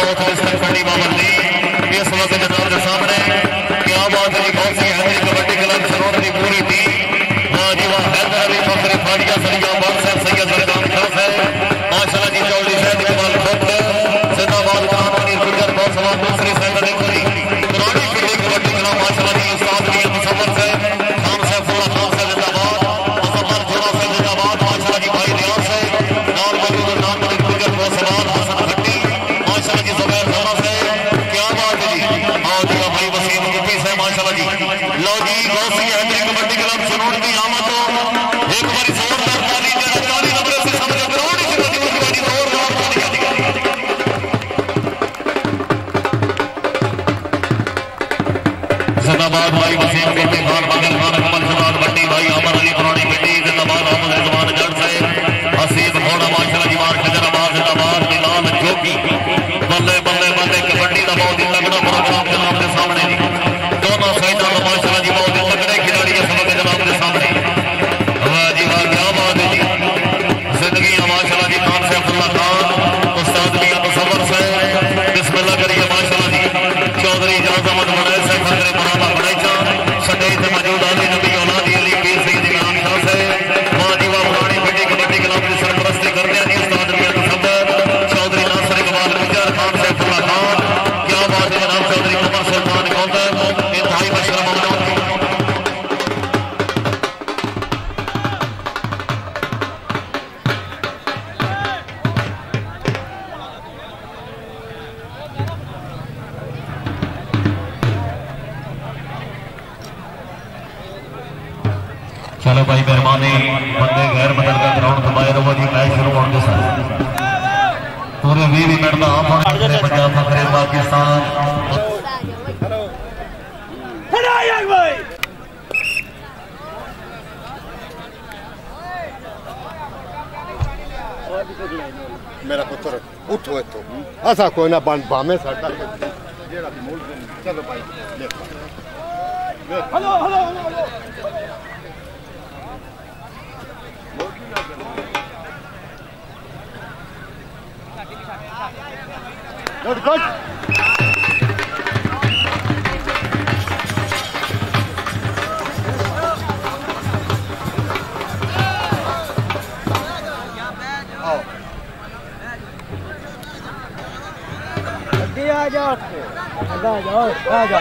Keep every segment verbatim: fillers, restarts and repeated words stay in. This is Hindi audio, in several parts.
साउथ डिस्ट्रिक्ट मंडी बाबरदी इस वक्त जनाब के सामने क्या बात है कौन सी हैदरी कबड्डी क्लब सरोवर की पूरी टीम वाह जी वाह हैदर अली फखरे फारिया सरिया बाल साहब सैयद सरकार खास है माशाल्लाह जी चौड़ी साहब इकबाल खुद जिंदाबाद कानूनी गुजर बहुत सवाल दूसरी साइड देखो जी पुरानी किले कबड्डी क्लब माशाल्लाह जी उस्ताद भी मुसव्वर से खान सैफुल्लाह खान से जिंदाबाद मुसव्वर जोड़ा से जिंदाबाद माशाल्लाह जी भाई रियाज से नाम मौजूद नाम गुजर बहुत सवाल हसन भट्टी माशाल्लाह जी जुबैर खाना से क्या बात है जी आओ जी भाई वसीम गुप्ती से माशाल्लाह जी लो जी गौसी हैदरी कबड्डी क्लब सनोड़ की आमद हो एक बार जोरदार ताली जरा चालीस नंबर से समझ ग्राउंड से बड़ी बड़ी जोरदार ताली जिंदाबाद भाई वसीम गुप्ती खान बगल खान कमल जमात भट्टी भाई अमर अली पुरानी मिट्टी जिंदाबाद अहमद जमान जट से हसीब घोड़ा माशाल्लाह जी मार खजराबाद जिंदाबाद बिलाल जोगी बल्ले बल्ले बल्ले कबड्डी का बहुत ही तगड़ा प्रोग्राम जनाब के सामने जी दोनों साइडों का माशाल्लाह जी बहुत ही तगड़े खिलाड़ी है सबके जनाब के सामने वाह जी वाह क्या बात है जी जिंदगी माशाल्लाह जी खान सैफुल्लाह खान उस्ताद भी मुसव्वर से बिस्मिल्लाह करिए माशाल्लाह जी चौधरी जाजमत बड़े से खतरे बराबर बड़े चांद सटे से मौजूद अली नबी औलाद अली पीर सिंह जी नाम खास है वाह जी वाह पुरानी मिट्टी कबड्डी क्लब की सरपरस्ती करते हैं जी उस्ताद भी मुसव्वर चौधरी नासिर इकबाल गुजर खान सैफुल्लाह खान क्या बात है जनाब चौधरी कमर सुल्तान कौंदर इंतहाई मशहूर ममनून चलो भाई मेहरबानी बंदे गैर बदल का ग्राउंड दबाए रहो जी मैच शुरू होने के साथ पूरे बीस मिनट का आप पंजाब फखरे पाकिस्तान मेरा पुत्र उठो इतो असा कोई ना बन भावे साडा चलो भाई हेलो हेलो गुड गुड आ जाओ आ जाओ आ जाओ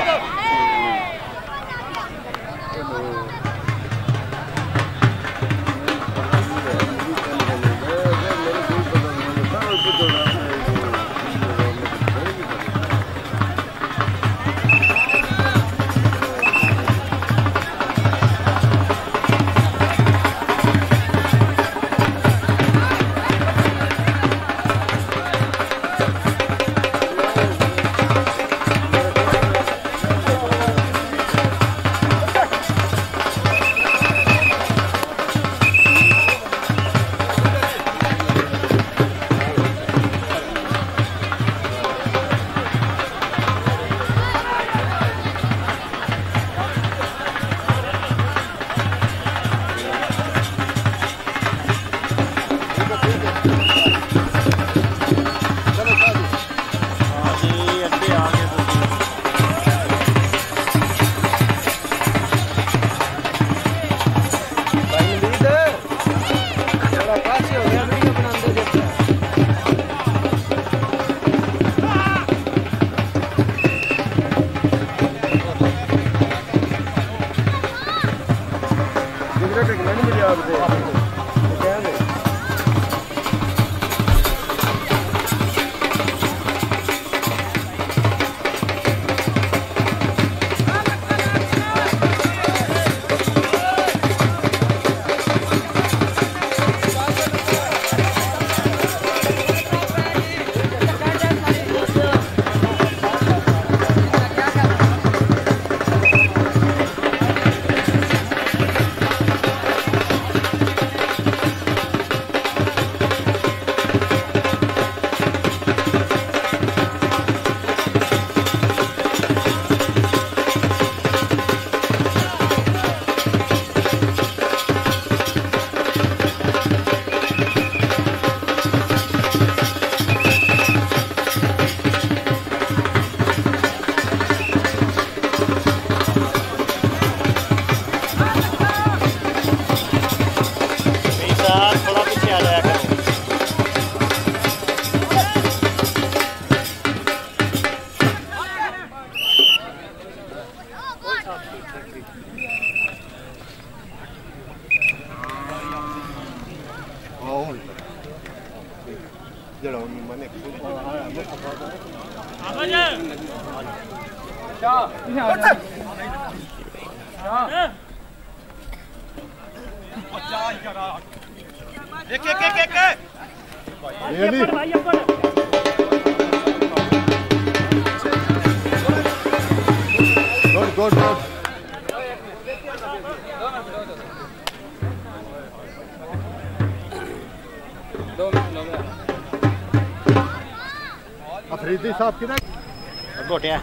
गुड गुड अफरीदी साहब किधर गोटिया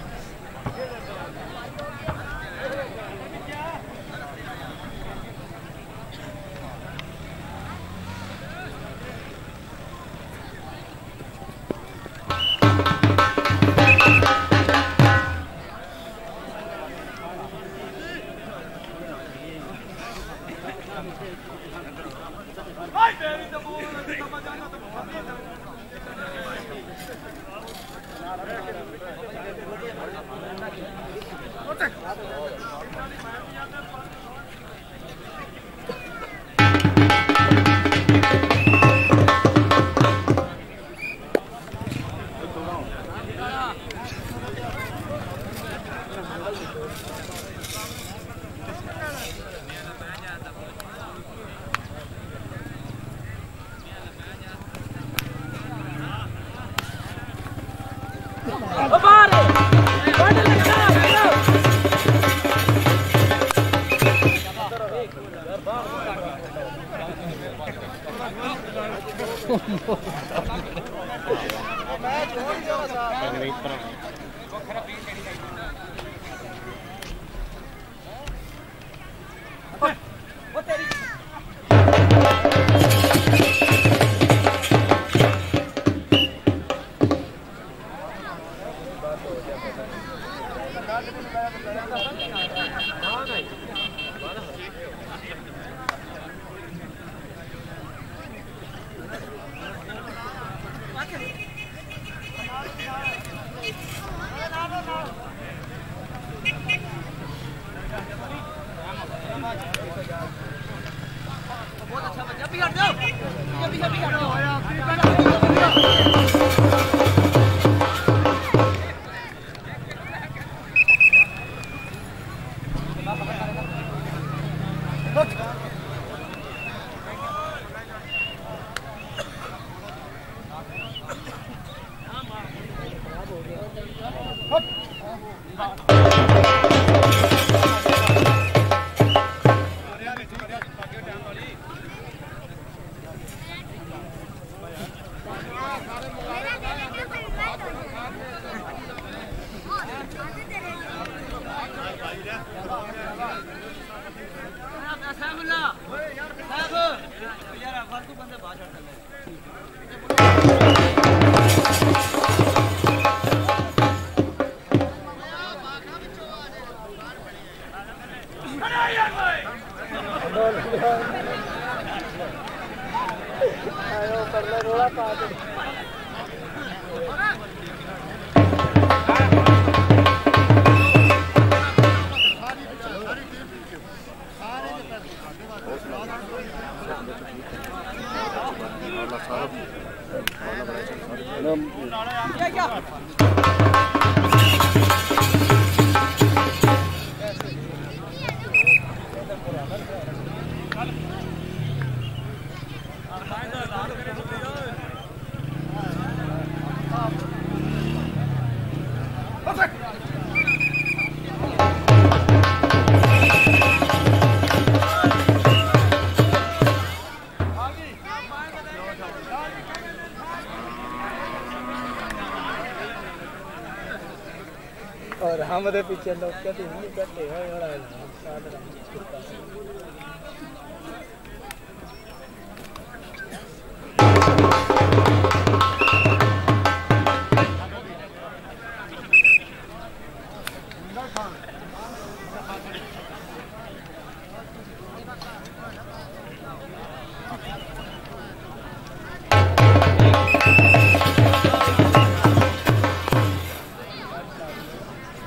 और हमारे पीछे लोग कहते हैं करते हैं बड़ा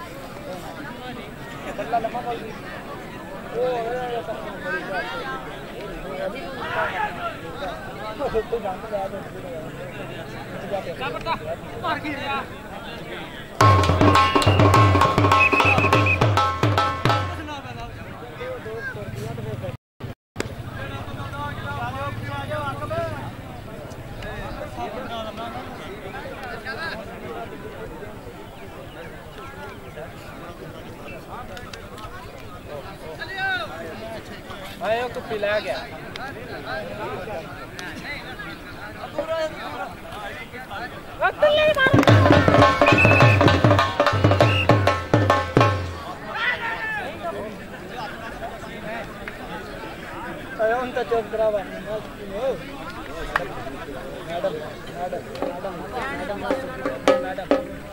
Oh, आयो तो पिला गया आयो उनका चौक बराबर madam madam madam madam madam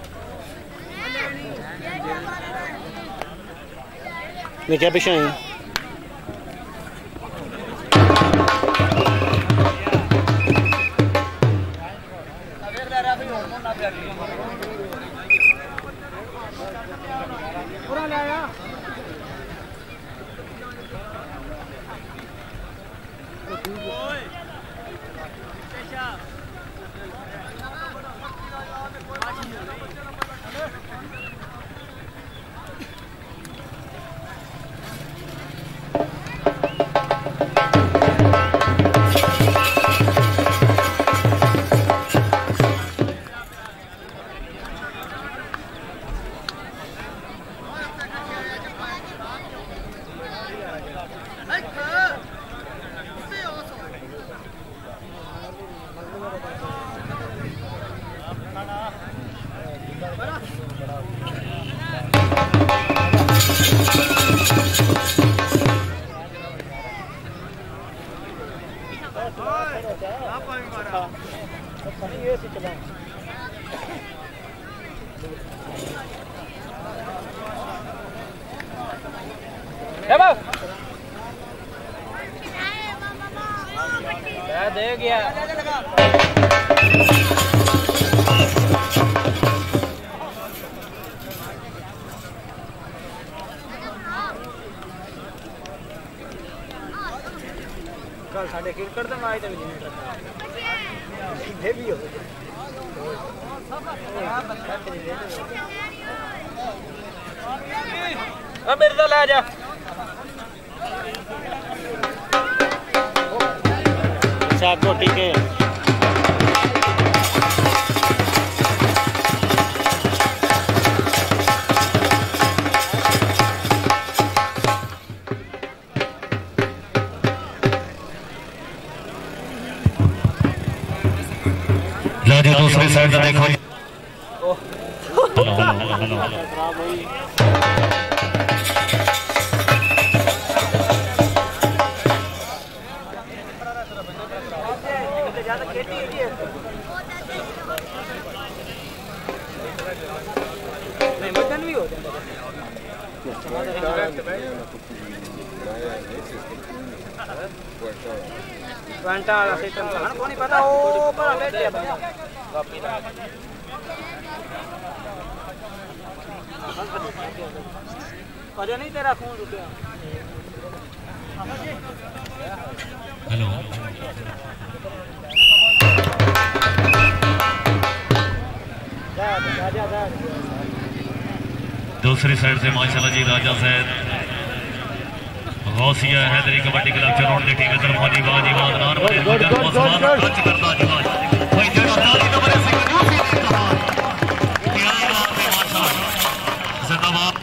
मैं क्या पीछे आई पूरा लाया दे गया कल साढ़े क्रिकेट तो मैच भी भी हो अब मेरे तो ला जा को ठीक है लो जी दूसरी साइड से देखो घंटा सिस्टम का कौन नहीं पता वो पर बैठ गया कॉपी ला अरे नहीं तेरा फोन रुपया हेलो दूसरी साइड से माशाल्लाह जी राजा साहब गौसिया हैदरी कबड्डी क्लब चरोड़ की टीम तरफ वाली बाजी वादनार बड़े गुजर को सवाल टच करता जी भाई जेड़ा ताली नंबर से यूसी ने कहा क्या बात है माशाल्लाह जिंदाबाद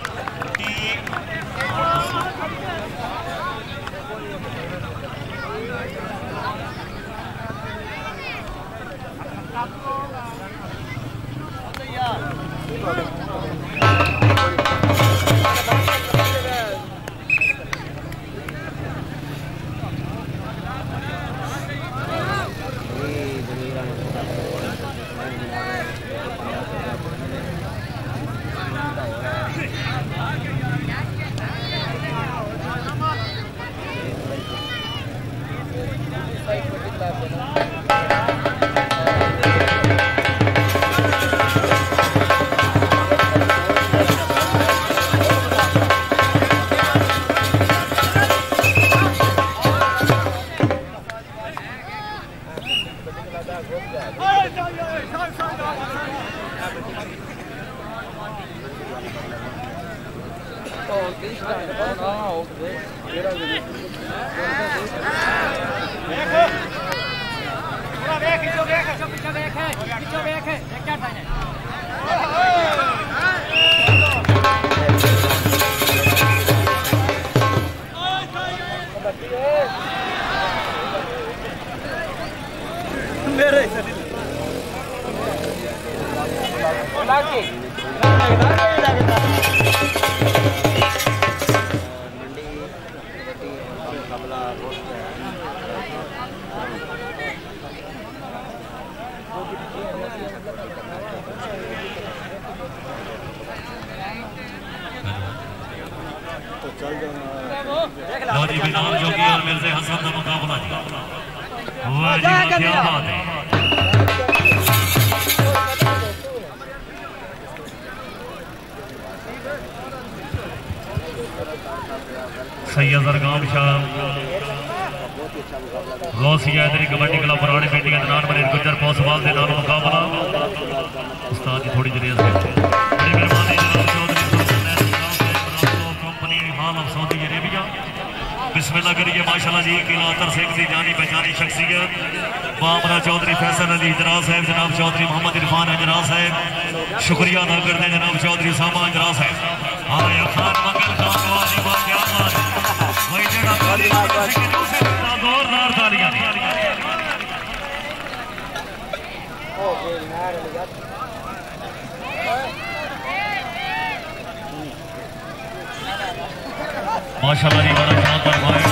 बच्ची लौजी बिलाल जोगी और मिर्ज़े हसन का मुकाबला जी। वाह जी वाह, क्या बात है। सैयद अरगाम शाह गौसिया इधरी कबड्डी क्लब पुराने पेटी के दौरान बने गुजर पोसवाल के नाम मुकाबला उस्ताद जी थोड़ी जरिए बड़ी मेहरबानी कंपनी हाल ऑफ सऊदी अरेबिया। बिस्मिल्लाह करिए माशाल्लाह जी। किला अतर सिंह की जानी पहचानी शख्सियत बामरा चौधरी फैसल अली हजरा साहब, जनाब चौधरी मोहम्मद इरफान हजरा साहब, शुक्रिया अदा करते हैं जनाब चौधरी सामा हजरा साहब। हाँ खान मंगल खान भाई जेड़ा जोरदार तालियां माशाल्लाह जी, बड़ा शानदार भाई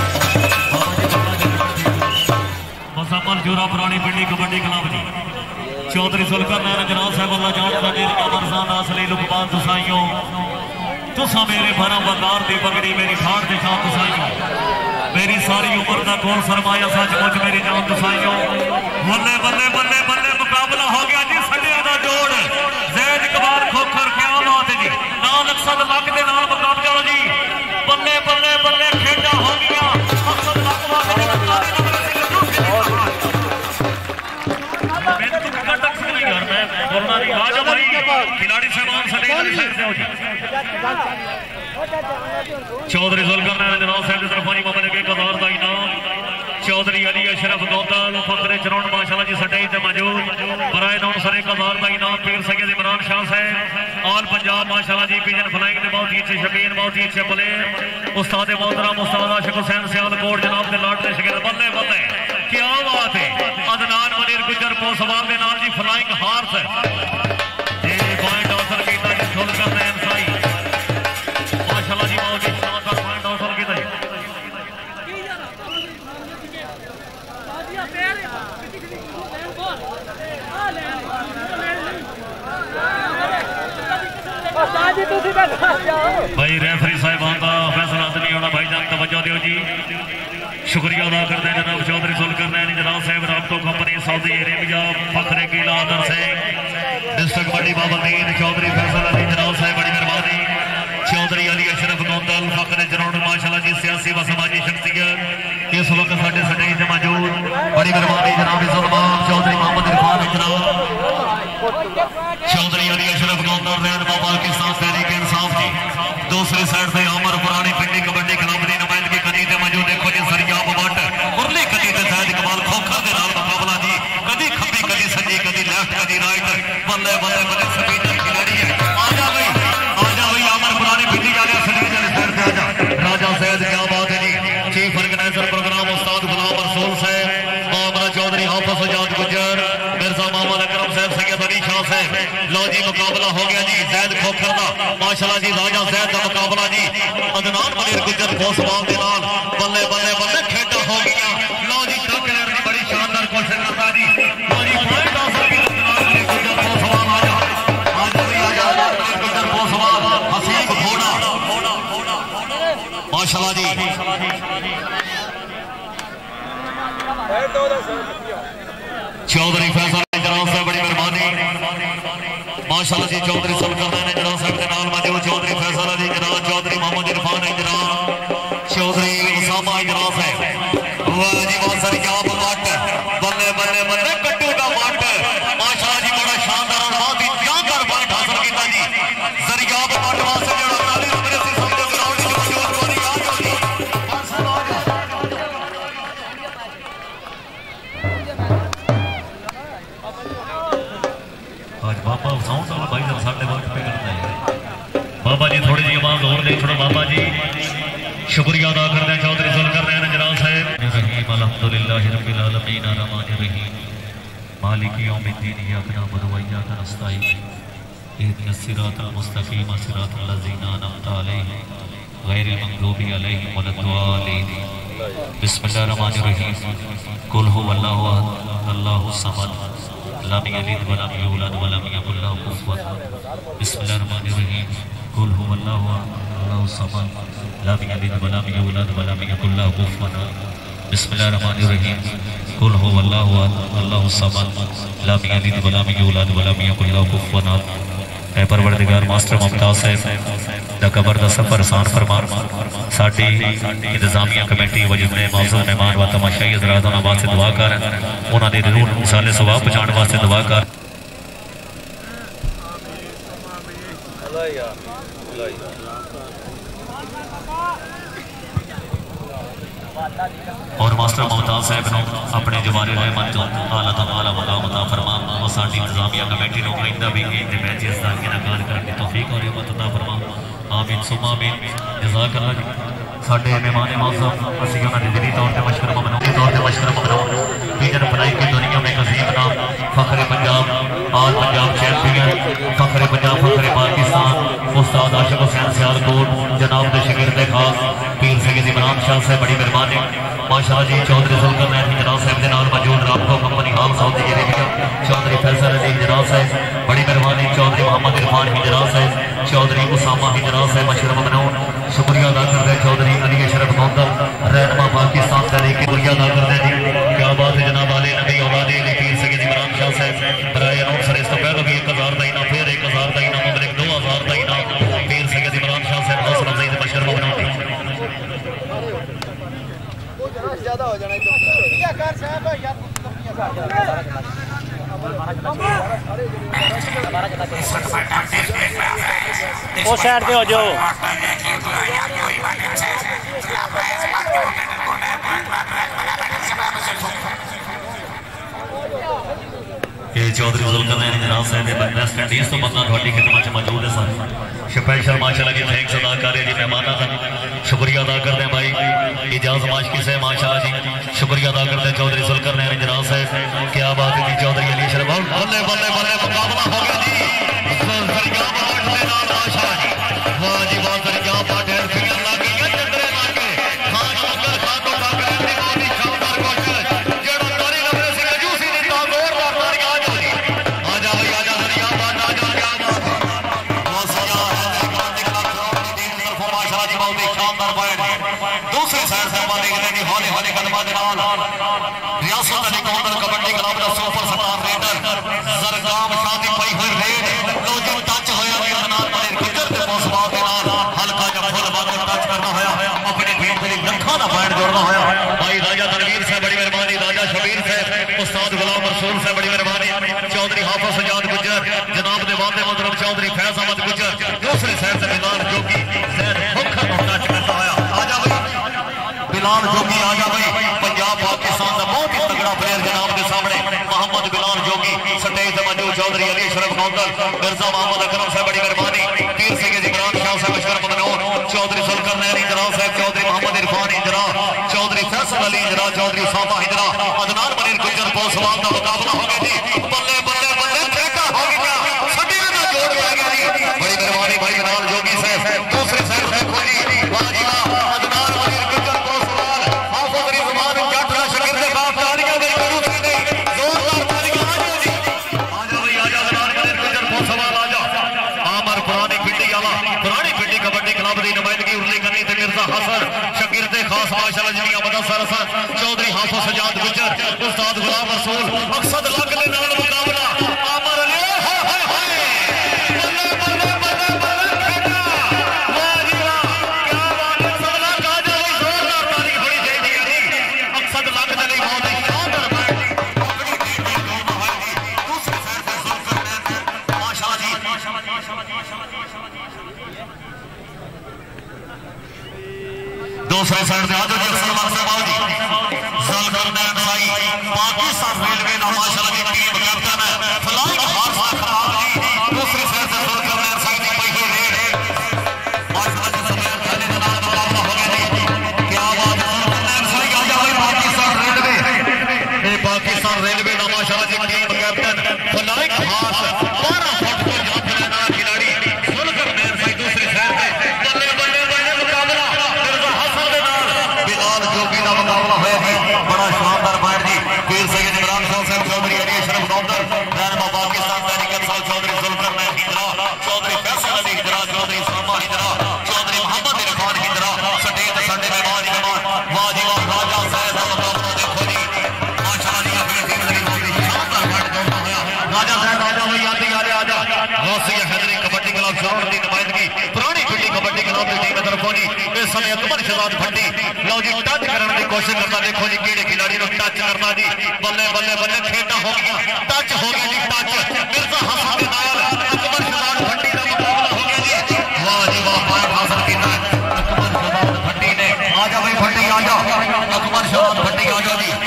मुजम्मल जोरा पुरानी पिंडी कबड्डी क्लब जी। चौधरी सुलकर नैन जनाब साहब अल्लाह जान सके अमरजान असली लुकमान तुसाइयों तुसा मेरे भरम वकार दी पगड़ी मेरी खाड़ दे शान तुसाइयों मेरी सारी उम्र का कौन सरमाया सचमुच मेरी जान तुसाइयों। बल्ले बल्ले बल्ले बल्ले मुकाबला हो गया जी। सड़िया का जोड़ जैद इकबाल खोखर क्या बात है जी। नाल अक्सद लग दे नाल मुकाबला हो जी। बल्ले बल्ले बल्ले खेड़ा हो गया। अक्सद लग वाले खिलाड़ी साहब चौधरी जुल्कर नैन जनाब साहब की तरफ मोहम्मद के कदार का इनाम चौधरी अली अशरफ गौतल फखरे चरौन माशाल्लाह जी सटे थे मौजूद बराए नौन सरे कदार का इनाम पीर सैयद इमरान शाह साहब ऑल पंजाब माशाल्लाह जी। पिजन फ्लाइंग के बहुत ही अच्छे शकीन बहुत ही अच्छे प्लेयर उस्ताद मोहतरम उस्ताद आशिक हुसैन सियालकोट जनाब के लाडले शकीन बल्ले बल्ले क्या बात है। अदनान मनीर गुजर पोसवाल के नाल जी फ्लाइंग हार्स जी पॉइंट हासिल किया जी। सुलकर नैन साई माशाल्लाह जी बहुत ही शानदार पॉइंट हासिल किया जी। भाई रेफरी साहिबान का फैसला नहीं होना भाई जान तवज्जो दियो जी। शुक्रिया अदा करते हैं जनाब चौधरी सुलकर नैन जनाब साहब राबतो कंपनी सऊदी अरेबिया फखरे किला अतर से डिस्ट्रिक्ट बड़ी बाबरदीन चौधरी फैसल अली जनाब साहब बड़ी मेहरबानी। चौधरी अली अशरफ गौतल फखरे जरौन माशाल्लाह जी सियासी व समाजी शख्सियत इस वक्त साडे स्टेज ते मौजूद बड़ी मेहरबानी जनाब इज़्ज़तमान चौधरी मोहम्मद इरफान जनाब चौधरी अली अशरफ गौतल रहनुमा पाकिस्तान तहरीक इंसाफ जी। दूसरी साइड से अमर पुरानी पिंडी कबड्डी क्लब की नुमाइंदगी कदी ते मौजूद देखो जी सरियाब बट मुरली कदी ते शायद इकबाल खोखर के नाल मुकाबला जी। कदी खब्बी कदी सज्जी कदी लेफ्ट कदी राइट बल्ले बल्ले बल्ले स्पीड खिलाड़ी है। आजा भाई आजा भाई अमर पुरानी पिंडी वाले सलीम वाले साइड से आजा राजा सैयद क्या बात है जी। Chief organiser programme Ustad Ghulam Rasool साहब मामला चौधरी हाफिज आजाद गुजर मिर्जा मोहम्मद अकरम साहब सैयद अली शाह साहब। लो जी मुकाबला हो गया जी जैद खोखर का माशाल्लाह जी। राजा जैद का मुकाबला जी अदनान मनीर गुजर पोसवाल के नाल बल्ले बल्ले बल्ले खेड़ा हो गया। लो जी टक्कर की बड़ी शानदार कोशिश करता जी। लो जी पॉइंट हासिल किया अदनान मनीर गुजर पोसवाल आजा आजा भी आजा मनीर गुजर पोसवाल हसीब घोड़ा माशाल्लाह जी। चौधरी फैसल जनाब साहब बड़ी मेहरबानी माशाल्लाह जी। चौधरी सुलकर नैन जनाब साहब के नाल मौजूद चौधरी फैसल अली जनाब चौधरी मोहम्मद इरफान जनाब चौधरी उसामा जनाब साहब। वाह जी वाह सरियाब मट बल्ले बल्ले बल्ले कट्टू का मट माशाल्लाह जी बड़ा शानदार और बहुत ही जानदार पॉइंट हासिल किया जी। सरियाब मट वास्ते जेड़ा ताली मेरे से समझो ग्राउंड में मौजूद कोई आ जाओ जी। आज बाबा साउंड वाला भाई जरा साढ़े वक्त पे करता है बाबा जी थोड़ी जी आवाज और दे छोड़ो बाबा जी। शुक्रिया अदा करते हैं चौधरी सुलकर नैन जनाब साहब। रहीम अल्हम्दुलिल्लाह रब्बिल आलमीन अर्रहमानिर रहीम मालिक यौमिद्दीन इय्याका नअबुदु व इय्याका नस्तईन इहदिना सिरातल मुस्तकीम सिरातल लज़ीना अनअमता अलैहिम गैरिल मग़लूबि अलैहिम वलद्दालीन। बिस्मिल्लाहिर रहमानिर रहीम। कुल हुवल्लाहु अहद अल्लाहुस समद लम यलिद वलम यूलद वलम यकुल लहू कुफुवन अहद। बिस्मिल्लाहिर रहमानिर रहीम। कुल हुवल्लाहु अहद अल्लाहुस समद लम यलिद वलम यूलद वलम यकुल लहू कुफुवन अहद। बिस्मिल्लाहिर रहमानिर रहीम। कुल हुवल्लाहु अहद अल्लाहुस समद लम यलिद वलम यूलद वलम यकुल लहू कुफुवन अहद। ऐ परवरदिगार मास्टर मुमताज साहब दा कबर दा सफर आसान फरमा। साडी इंतजामिया कमेटी व जितने मौजूद मेहमान व तमाशाई हज़रात उन्हां वास्ते दुआ कर, उन्हां दी रूह नूं साले सवाब पहुंचाने वास्ते दुआ कर। और मास्टर मुमताज साहब नूं अपने जवारे रहमत तो आला तो आला मकाम अता फरमा। और साडी इंतजामिया कमेटी नूं आइंदा भी इन मैचेस दा इनाकाद करने की तौफीक और हिम्मत अता फरमा। आमीन सुम्मा आमीन। जज़ाकल्लाह जी। साडे मेहमान मौजूद असीं उन्हां दे दिली तौर ते मशकूर ममनून के तौर ते मशकूर ममनून बीजन फलाई की दुनिया में कसीम नाम फखरे पंजाब और पंजाब चैंपियन फखरे पंजाब फखरे पाकिस्तान उस्ताद आशिक हुसैन सियालकोट जनाब दे शागिर्द खास पीर सैयद इमरान शाह साहब बड़ी मेहरबानी माशाअल्लाह जी। चौधरी जुल्करनैन जनाब साहब के नाल मौजूद रामको कंपनी हाल सऊदी अरेबिया चौधरी फैसल अली जनाब साहब बड़ी मेहरबानी। चौधरी मोहम्मद इरफान हिजरा साहब चौधरी उसामा हिजरा साहब मशहूर ममनून शुक्रिया अदा करते। चौधरी अली अशरफ कौंदल रहनुमा पाकिस्तान तहरीक शुक्रिया अदा करते जी। क्या बात है जनाब आले नबी औलाद अली पीर सैयद इमरान शाह साहब बराए अनाउंसर इस तो पहले भी एक हजार का इनाम फिर एक हजार का इनाम मगर दो हजार का इनाम पीर सैयद इमरान शाह साहब हौसला अफजाई मशहूर ममनून। ज्यादा हो जाना क्या कर साहब यार वो साइड पे हो जाओ। चौधरी जुल्करनैन जनाब साहब वेस्ट इंडीज तो बंदा थोड़ी खिदमत च मौजूद है सर स्पेशल माशाल्लाह जी थैंक्स अदा कर रहे जी मेहमानों का शुक्रिया अदा करते हैं भाई इजाज माशकी से माशाल्लाह जी शुक्रिया अदा करते हैं चौधरी जुल्करनैन जनाब साहब। क्या बात है जी चौधरी अली अशरफ बल्ले बल्ले बल्ले मुकाबला हो गया जी जरिया पाठ दे नाल माशाल्लाह जी वाह जी वाह जरिया पाठ है फिर लग गई चंद्रे लागे खान मगर खान तो लग रही थी बहुत ही शानदार कोशिश जेड़ा तारी लग रहे सी जूसी ने तागोर ला तारी आ जाओ जी आ जा भाई आ जा जरिया पाठ आ जा क्या बात है बहुत सजा है गांधी क्लब की टीम की तरफ माशाल्लाह जी बहुत ही शानदार पॉइंट दूसरी साइड से बात देखने की हौले हौले कदमां दे नाल रियासत अली कौंदल कबड्डी क्लब दा सुपर स्टार रेडर जरगाम शादी पई हुई रेड लो जो टच होया जनाब बड़े गुजर ते मौसमा दे नाल हल्का जा फुल बाग टच करना होया अपने भीड़ में लखा दा पॉइंट जोड़ना होया भाई राजा तनवीर से बड़ी मेहरबानी राजा शबीर से उस्ताद गुलाम रसूल से बड़ी मेहरबानी चौधरी हाफिज सजाद गुजर जनाब दे वादे मोहतरम चौधरी फैज अहमद गुजर दूसरे साइड से बिलाल जोगी जैद मुखर टच करता होया आ जा भाई बिलाल जोगी आ जा भाई पंजाब पाकिस्तान का बहुत ही तगड़ा प्लेयर जनाब के सामने मोहम्मद बिलाल जोगी स्टेज पे मौजूद चौधरी अली अशरफ कौंदल मिर्जा मोहम्मद अकरम से बड़ी मेहरबानी पीर सैयद इमरान शाह से मशहूर ममनून चौधरी जुल्करनैन हिजरा साहब चौधरी मोहम्मद इरफान हिजरा चौधरी फैसल अली हिजरा चौधरी उसामा हिजरा अदनान मनीर गुजर पोसवाल का मुकाबला हो गया जी बल्ले बल्ले बल्ले ठेका हो गया सभी का जोड़ आ गया जी बड़ी मेहरबानी भाई बिलाल जोगी साहब दूसरे साइड से खोली वाह जी वाह अदनान मनीर गुजर पोसवाल हाफिज रिजवान जट का शागिर्द बाप तालियां दे करू नहीं जोरदार तालियां आ जाओ जी आ जा भाई आ जा अदनान मनीर गुजर पोसवाल आ जा आमर पुरानी पिंडी वाला पुरानी पिंडी कबड्डी क्लब की नुमाइंदगी उर्ली करनी थे मिर्जा हसन शागिर्द खास माशाल्लाह जमीया मुदस्सर हसन चौधरी हाफिज सजाद गुजर उस्ताद गुलाम रसूल मकसद लग ले नाल मुकाबला आमर अली हाय हाय हाय बल्ले बल्ले बल्ले बल्ले फेंका वाह जी वाह क्या बात है सदला का जा भाई जोरदार ताली होनी चाहिए जी मकसद लग चली बहुत ही शानदार बैठ अपनी टीम में दोनों है जी दूसरी साइड से जुल्करनैन माशाल्लाह जी दूसरे साइड से आजो जी सलमान साहब आओ जी जुल्करनैन भाई पाकिस्तान रेलवे ना माशाल्लाह जी टीम कैप्टन है फ्लाइंग हार्स खराब जी दूसरी साइड से जुल्करनैन साहब की पई हुई रेड माशाल्लाह जी समय पहले जनाब मुकाबला हो गया जी क्या बात है जुल्करनैन भाई आ जा भाई पाकिस्तान रेलवे ये पाकिस्तान रेलवे ना माशाल्लाह जी टीम कैप्टन फ्लाइंग हार्स बारह फुट को जंप लेना गुलाब की टीम तरफों जी इस समय अकबर शहजाद भट्टी लो जी टच करने की कोशिश करता देखो जी केड़े खिलाड़ी ने टच करना जी बल्ले बल्ले बल्ले खेटा हो गया टच हो गया जी टच मिर्जा हसन के नाल अकबर शहजाद भट्टी का मुकाबला हो गया जी वाह जी वाह पॉइंट हासिल किया अकबर शहजाद भट्टी ने आ जा भाई भट्टी आ जा अकबर शहजाद भट्टी आ जा जी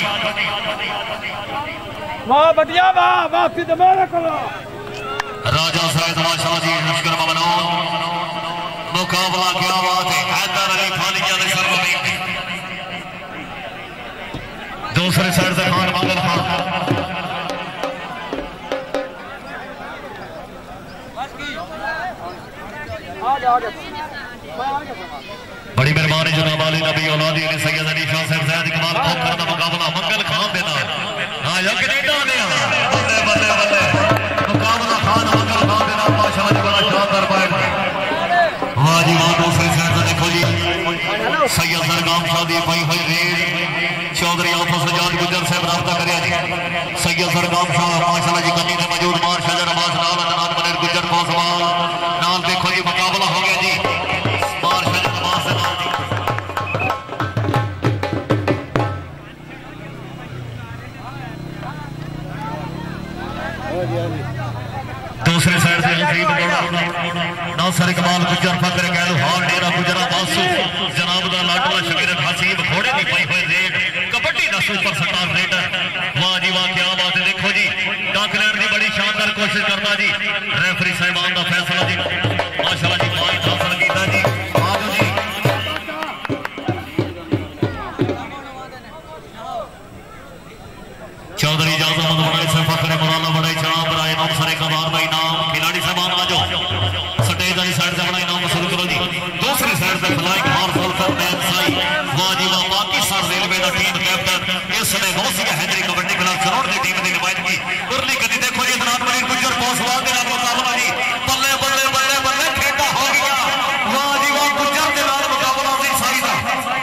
वाह बढ़िया वाह वाह फिर मेरे को राजा सैयद बादशाह जी लश्कर ममनून मुकाबला क्या बात है हैदर अली खालिया ने सर्वमें दूसरे साइड से खान मंगल खान बड़ी मेहरबानी जनाब अली नबी औलादी अली सैयद अली शाह साहब जैद कमाल खोखर का मुकाबला मंगल खान दे नाल हां या कनेडा दे बल्ले बल्ले बल्ले मुकाबला खान मंगल खान दे नाल माशाअल्लाह जी बड़ा शानदार पॉइंट वाह जी वाह दूसरे साइड से देखो जी सैयद सरगाम शाह दी भाई हुई रेड चौधरी आफो सजाद गुजर साहब राब्ता करया जी सैयद सरगाम शाह माशाअल्लाह जी कन्नी में मौजूद मार शजर अब्बास नाल जनाब मनिर गुजर फौजवाल नाल देखो जी मुकाबला हो गया जी मार शजर अब्बास नाल जी दूसरे साइड से हसीब नासर इकबाल गुजर फकर कहलो हार डेरा गुजरा बासु जनाब दा लाडला शबीर हसीब घोड़े की पाई हुई रेड कबड्डी दा सुपर स्टार रेडर वाह जी वाह क्या बात है देखो जी डाकलैंड की बड़ी शानदार कोशिश करता जी रेफरी साहिबान दा फैसला जी माशाअल्लाह जी पॉइंट हासिल कीता जी आओ जी चौधरी इजाजत अहमद बड़ाई से फखरे मौलाना बड़ाई जनाब बराए नाम सरे कबार भाई नाम खिलाड़ी साहबान आ जाओ स्टेज वाली साइड से बड़ाई नाम वसूल करो जी दूसरी साइड से फ्लाइंग हार्स वल्फर मैन साई वाह जी वाह पाकिस्तान रेलवे का टीम कैप्टन इसने गौसिया हैदरी कबड्डी क्लब करोड़ की टीम की नुमाइंदगी उरली कदी देखो जी जनाब मनीर गुजर पौसवाल के नाल मुकाबला जी बल्ले बल्ले बल्ले बल्ले खेटा हो गया वाह जी वाह गुजर के नाल मुकाबला जी साई दा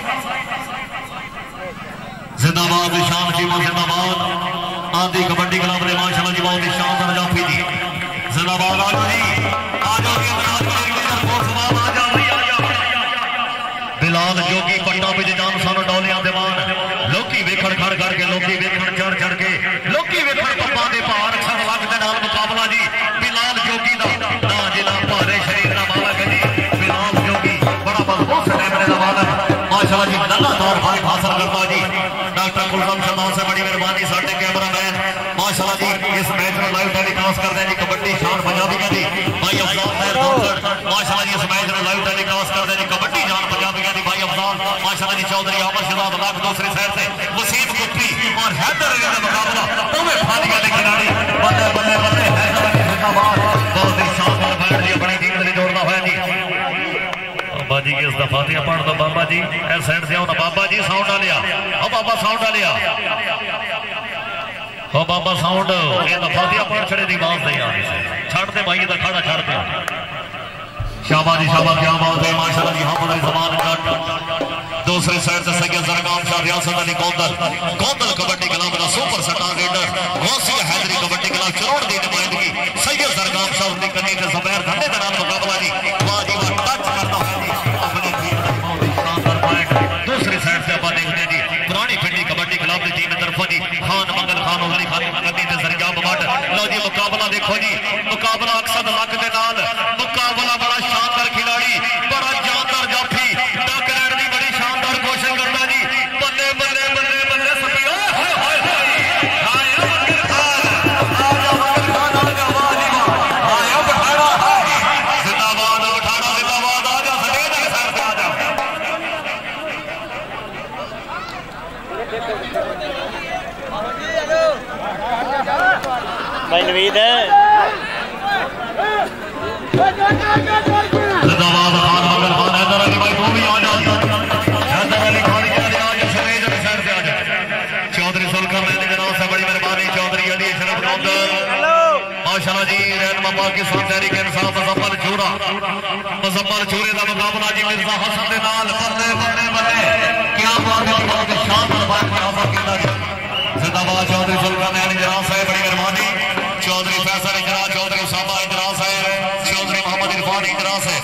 जिंदाबाद शान टीम जिंदाबाद आंधी कबड्डी क्लब ने माशाअल्लाह जी बहुत ही शानदार जाफी दी जिंदाबाद आ जाओ जी आ जाओ जी जनाब मनीर गुजर पौसवाल आ जाओ भाई आ जाओ बिलाल जोगी पट्टा पे जान सानू डोलियां दे मान लोकी वेखण खड़ खड़ के लोकी वेखण चढ़ चढ़ के लोकी वेखण पप्पा दे भार छड़ लग दे नाल मुकाबला जी बिलाल जोगी दा ना जिला भारे शरीर दा मालक जी बिलाल जोगी बड़ा मजबूत स्टैमिना दा मालक माशाअल्लाह जी लगातार फाइट हासिल करता जी डॉक्टर कुलसम शर्मा से बड़ी मेहरबानी साडे कैमरामैन माशाअल्लाह जी इस मैच में लाइव टेलीकास्ट कर रहे हैं कबड्डी शान पंजाबी का जी भाई अफजाल खैर डॉक्टर माशाअल्लाह जी इस मैच में लाइव टेलीकास्ट कर रहे हैं कबड्डी जान पंजाबी का जी भाई अफजाल माशाअल्लाह जी चौधरी अहमद शहजाद लाख दूसरी साइड से वसीम कुप्पी और हैदर अली का मुकाबला दोवें फालिया के खिलाड़ी बल्ले बल्ले बल्ले हैदर अली जिंदाबाद बहुत ही शानदार बैठ जी अपनी टीम के लिए जोड़ना होया जी बाबा जी किस दा फातिहा पढ़ दो बाबा जी ए साइड से आओ ना बाबा जी साउंड आ लिया ओ बाबा साउंड आ लिया ओ बाबा साउंड ये दा फातिहा पढ़ छड़े दी आवाज नहीं आ रही छड़ दे भाई दा खड़ा छड़ दे शाबाश शाबाश क्या बात है माशाअल्लाह जी हम बड़े जमान काट दूसरे साइड से सैयद सरगाम शाह रियासत अली गोंदल गोंदल कबड्डी क्लब का super star raider Gausia Haidari kabaddi club करोड़ की नुमाइंदगी सैयद सरगाम शाह की कन्नी से जुबैर धन्ने के नाम मुकाबला जी वाह जी वाह टच करता है जी अपनी टीम का बहुत ही शानदार पॉइंट दूसरी साइड से अपन देखते हैं जी पुरानी पिंडी कबड्डी क्लब की टीम तरफ जी खान मंगल खान उगली खान कन्नी से सरगाम बट लो जी मुकाबला देखो जी मुकाबला अक्सर लक के नाल मुकाबला बड़ा शानदार खिलाड़ी बड़ा जानदार जाफी डाकलैंड की बड़ी शानदार कोशिश करता जी बल्ले बल्ले बल्ले बल्ले सभी ओए होए होए आया मंगल खान आजा मंगल खान आजा वाह जी वाह आया बठाड़ा जिंदाबाद बठाड़ा जिंदाबाद आजा सटेज के साथ आ जा भाई नवीद है जिंदाबाद खान मंगल खान हैदर अली भाई तू भी आ जा हैदर अली खान के लिए आ जा सटेज के साथ आ जा चौधरी सुल्तान ने जनाब से बड़ी मेहरबानी चौधरी अली शरफ गोंदल माशाअल्लाह जी रहनुमा पाकिस्तान तहरीक इंसाफ मुजम्मल चूरा मुजम्मल चूरे का मुकाबला जी मिर्जा हसन के नाल बल्ले बल्ले बल्ले क्या बात है बहुत शानदार बात हासिल किया जी जिंदाबाद चौधरी सुल्तान ने जनाब से बड़ी मेहरबानी चौधरी फैसल इजरा चौधरी उसामा इजरा साहब चौधरी मोहम्मद इरफान इजरा जनाब से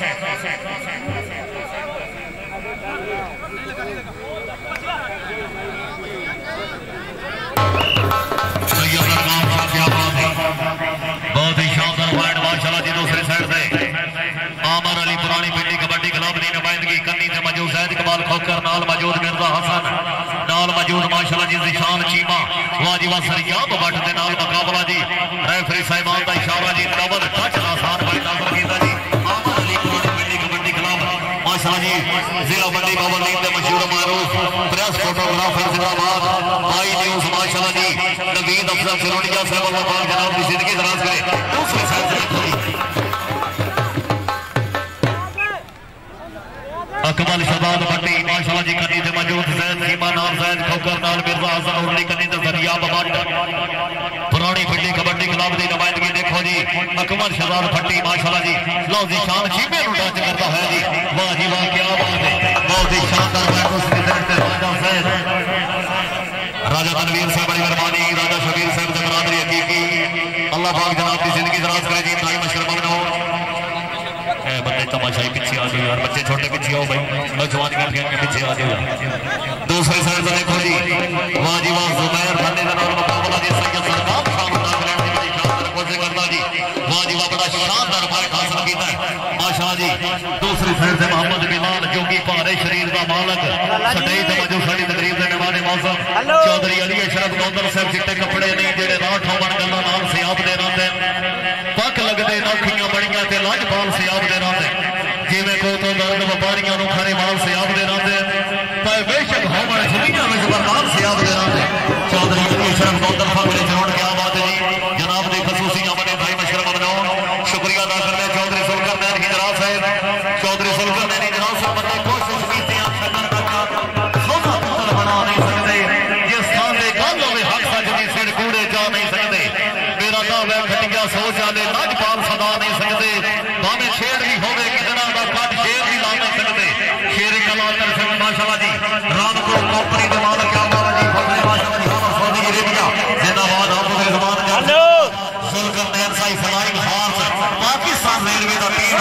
बहुत ही शानदार पॉइंट माशाल्लाह जी। दूसरी साइड से आमर अली पुरानी पिंडी कबड्डी क्लब की नुमाइंदगी कन्नी से मौजूद जैद कमाल खोकर नाल मौजूद मिर्जा हसन नाल मौजूद माशाल्लाह जी जिशान चीमा वाजिबा सरियाब भट्ट के नाल मुकाबला जी। रेफरी साहिबान का इशारा जी डबल टच आसान पॉइंट हासिल किया जी। आमर अली पुरानी पिंडी कबड्डी क्लब माशाल्लाह जी जिला मंडी बाबर लीग के मशहूर मारूफ प्रेस फोटोग्राफर जिंदाबाद आई न्यूज माशाल्लाह जी। नवीद अफजल सिरोनिया साहब अल्लाह पाक जनाब की जिंदगी दराज करे। दूसरे साइड से अकमल शहबाज भट्टी माशाल्लाह जी कन्नी से मौजूद जैद सीमा नाम जैद खोकर नाल मिर्जा हसन उर्ली कन्नी से सरियाब भट्ट पुरानी पिंडी कबड्डी क्लब की नुमाइंदगी देखो जी। अकमल शहबाज भट्टी माशाल्लाह जी लो जी शान चीमे नु टच करता है जी। वाह जी वाह क्या बात है बहुत ही शानदार बैट उसकी तरफ से राजा जैद राजा तनवीर से बड़ी मेहरबानी राजा शबीर साहब से बरादरी हकीकी अल्लाह पाक जनाब की जिंदगी दराज करे जी। ताई मशरफ में बंदे तमाशाई पीछे आ जाओ यार बच्चे छोटे पीछे आओ भाई नौजवान करके पीछे आ जाओ। दूसरी साइड से देखो जी वाह जी वाह जुबैर बंदे का नाम मुकाबला जी सैयद सरकार शानदार ग्रैंड की बड़ी शानदार कोशिश करता जी। वाह जी वाह बड़ा शानदार पॉइंट हासिल किया है माशाल्लाह जी। दूसरी साइड से मोहम्मद बिलाल जो कि भारे शरीर का मालक सटई ते मौजूद साडी तकरीब दे मेहमान मौसम चौधरी अली अशरफ गौंदल साहब चिट्टे कपड़े नहीं जेड़े राह ठोमन गल्लां नाल सियाब दे रहंदे पक लगदे नौखियां बड़ियां ते लाजपाल सियाब दे रहंदे जिवें को तो दर्द व्यापारियों को खरे माल सियाब दे रहंदे पर बेशक होमन दुनिया में बरबाद सियाब दे रहंदे। चौधरी अली अशरफ गौंदल साहब ने जोड़ क्या बात है जी जनाब दी खसूसी बने भाई मशरफ बनाओ शुक्रिया अदा करते हैं चौधरी सुलकर नैन की जनाब साहब चौधरी सुलकर नैन की जनाब साहब बंदे कोशिश की थी सोना पुत्र बना नहीं सकते जिस स्थान से गल होवे हक सच दी सिर कूड़े जा नहीं सकते मेरा दावा खटिया सोच वाले लाजपाल सदा नहीं सकते भावें छेड़ भी होवे कितना दा कट शेर भी ला नहीं सकते शेर कलाकार से माशाल्लाह जी रामपुर कंपनी के मालिक क्या बात जी फजले माशाल्लाह जी हम सऊदी अरेबिया जिंदाबाद आप लोग जबान हेलो सुलकर नैन साई फ्लाइंग हार्स पाकिस्तान रेलवे का टीम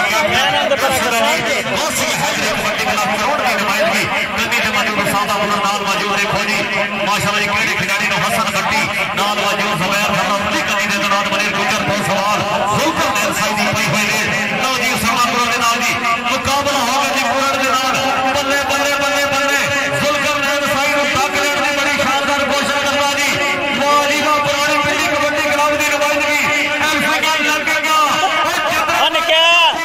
बहुत सी हैदरे कबड्डी क्लब करोड़ की नुमाइंदगी कन्नी से मौजूद सादा बुलंद नाल मौजूद देखो जी माशाल्लाह जी केड़े खिलाड़ी ने हसन भट्टी नाल मौजूद जुबैर फरमानी कन्नी दे नाल मनीर गुजर दो सवाल सुलकर नैन साई दी पई हुई है लो जी समापुर दे नाल जी मुकाबला होगा जी पूरन दे नाल बल्ले बल्ले बल्ले बल्ले सुलकर नैन साई नु ताकलेट दी बड़ी शानदार कोशिश करता जी। वाह जी वाह पुरानी पिंडी कबड्डी क्लब दी नुमाइंदगी एल्फा लगेगा अन क्या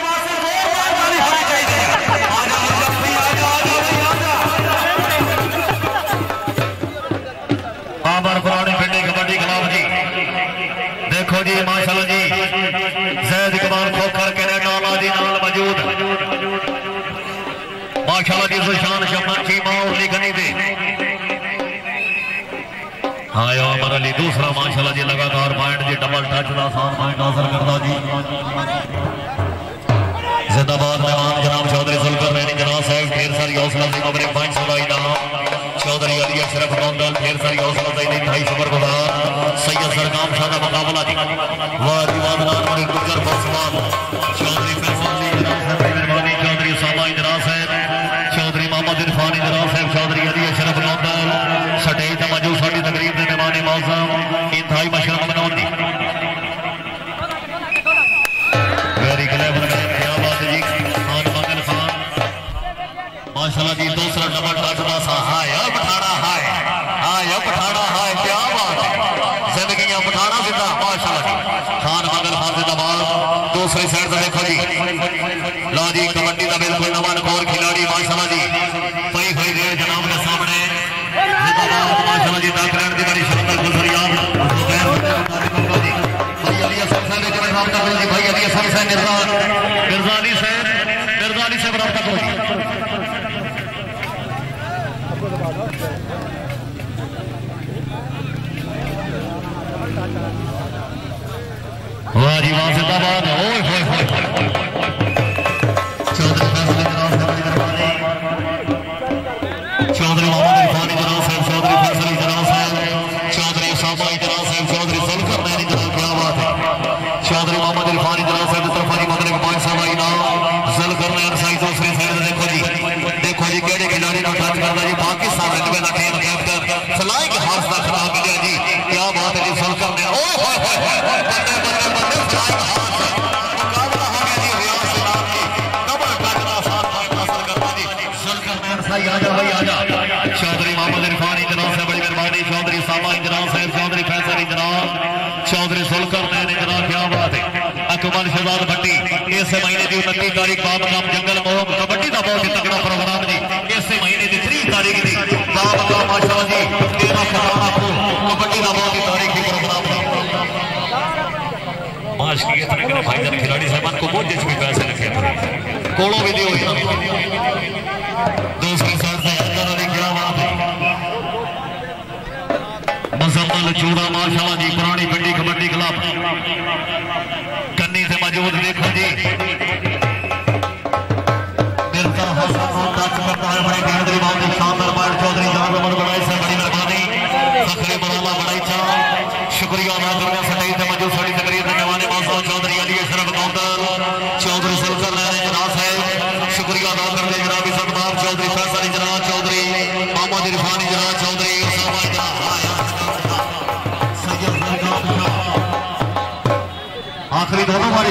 आमर पुरानी पिंडी कबड्डी क्लब जी देखो जी माशाल्लाह जी जैद कमाल खोखर कनाडा वाला जी नाल मौजूद माशाल्लाह जी सुशान शमन चीमा उर्ली गनी दे हाँ आमर अली दूसरा माशाल्लाह जी लगातार पॉइंट जी डबल टच का आसान पॉइंट हासिल करता जी। जिंदाबाद मेहमान जनाब चौधरी सुलकर नैनी जनाब साहब ढेर सारी हौसला से अपने पॉइंट का इनाम चौधरी अली अशरफ गौंदल ढेर सारी हौसला से ढाई सौ गुजार सैयद सरगाम शाह का मुकाबला जी। वाह जी वाह नाम गुजर बसमान चौधरी फैसल जनाब साहब मेहरबानी चौधरी सामा जनाब साहब चौधरी मोहम्मद इरफानी जनाब साहब चौधरी अली अशरफ गौंदल सटे ते मौजूद साडी तकरीब दे मेहमान मौसम इंतहाई मशरफ बनाउण दी वेरी क्लेवर मैन क्या बात है जी खान बादल खान माशाल्लाह जी दूसरा डबल टच का सा हाय पठाना हाय हाय पठाना हाय क्या बात है जिंदगियां पठाना जिंदा माशाल्लाह जी खान बादल खान जिंदाबाद। दूसरी साइड से देखो जी लो जी कबड्डी का बिल्कुल नवा नकोर खिलाड़ी माशाल्लाह जी पई हुई रेड जनाब के सामने जिंदाबाद माशाल्लाह जी दाखिल की बड़ी शानदार गुजरिया भाई अली हसन साहब ने राब्ता करो जी भाई अली हसन साहब मिर्जा मिर्जा अली साहब मिर्जा अली साहब राब्ता करो जी। वाह जी वाह जिंदाबाद ओए होए होए चौधरी फैसल जनाब से बड़ी मेहरबानी चौधरी मोहम्मद इरफानी जनाब साहब चौधरी फैसल जनाब साहब चौधरी उसामा जनाब साहब चौधरी सुलकर नैनी जनाब क्या बात है चौधरी मोहम्मद इरफानी जनाब साहब की तरफ मदद पांच सौ इनाम इस महीने की उनतीस तारीख बाब काम जंगल मोह कबड्डी का बहुत ही तगड़ा प्रोग्राम जी इस महीने की तीस तारीख की बाब काम माशाल्लाह जी तेरह खजाना को कबड्डी का बहुत ही तारीखी प्रोग्राम माश की इतने के भाईजान खिलाड़ी साहब को बहुत जिसमें पैसे लिखे कोड़ो भी दियो दूसरी साइड से अंदर वाली क्या बात है मुजम्मल चूड़ा माशाल्लाह जी पुरानी पिंडी कबड्डी क्लब कन्नी से मौजूद देखो जी मिर्जा हसन को टच करता है बड़े गेंदरी बहुत ही शानदार बाल चौधरी जनाब अमर बड़ाई से बड़ी मेहरबानी फखरे बराला बड़ाई चा शुक्रिया अदा करने सही से मौजूद साड़ी तकरीर करने वाले मौसम चौधरी अली अशरफ काउंटर चौधरी सुल्तान लहरे जनाब साहब शुक्रिया अदा करने जनाब इस्माइल चौधरी फैसल जनाब चौधरी मोहम्मद इरफानी जनाब चौधरी उसामा जनाब सैयद आखिरी दोनों हमारे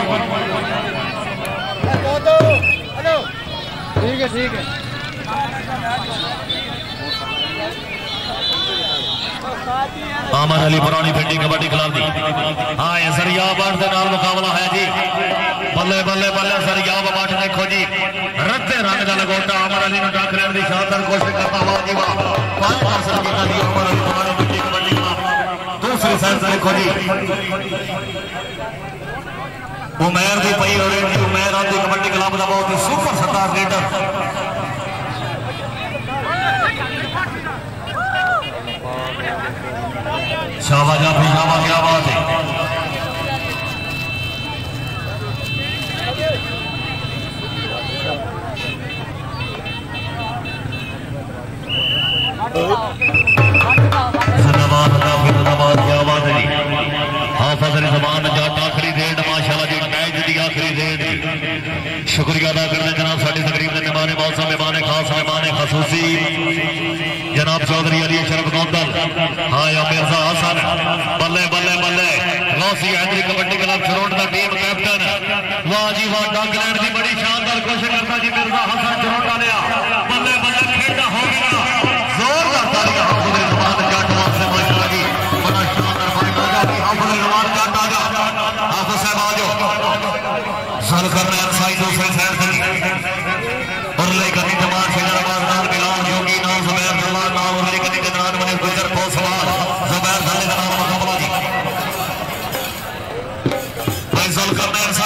ठीक है ठीक है अमर अली पुरानी पिंडी कबड्डी क्लब दी हाँ सरियाबाद के नाल मुकाबला है जी बल्ले बल्ले बल्ले सरियाब बाट देखो जी रद्दे रंग का लगोटा अमर अली ने टक लेने की शानदार कोशिश करता हुआ जी वाह हासिल किया जी अमर अली पुरानी पिंडी कबड्डी क्लब दूसरी साइड से देखो जी उमेर की पई और उमेर आदि कबड्डी क्लब का बहुत ही सुपर स्टार लीडर शाबाश जाफरी शाबाश क्या बात है धन्यवाद धन्यवाद क्या बात है हाफिज ज़मान जाट आखिरी डेट माशाल्लाह जी मैच दी आखिरी डेट शुक्रिया अदा करते जनाब साड़ी तकरीब के मेहमान मौसम मेहमान खास मेहमान खसूसी जनाब चौधरी अली अशरफ काउंटर हाँ या मिर्जा हसन बल्ले बल्ले बल्ले गौसी हैदरी कबड्डी क्लब चरोट का टीम कैप्टन वाह जी वाह डॉकलैंड की बड़ी शानदार कोशिश करता जी मिर्जा हसन चरोट लिया बल्ले बल्ले खेड़ा हो गया जोरदार तालियां हाफिज ज़मान जाट से माशाल्लाह जी बड़ा शानदार फाइट हो गया हाफिज ज़मान जाट आ गया हाफिज साहब आ जाओ सल करने साइड दूसरे साइड से और लेकर जमान से जनाब नाल बिलाल जोगी नाम जुबैर जमान नाम और लेकर जनाब मने गुजर को सवाल जुबैर साले जनाब मुकाबला जी फैसल करने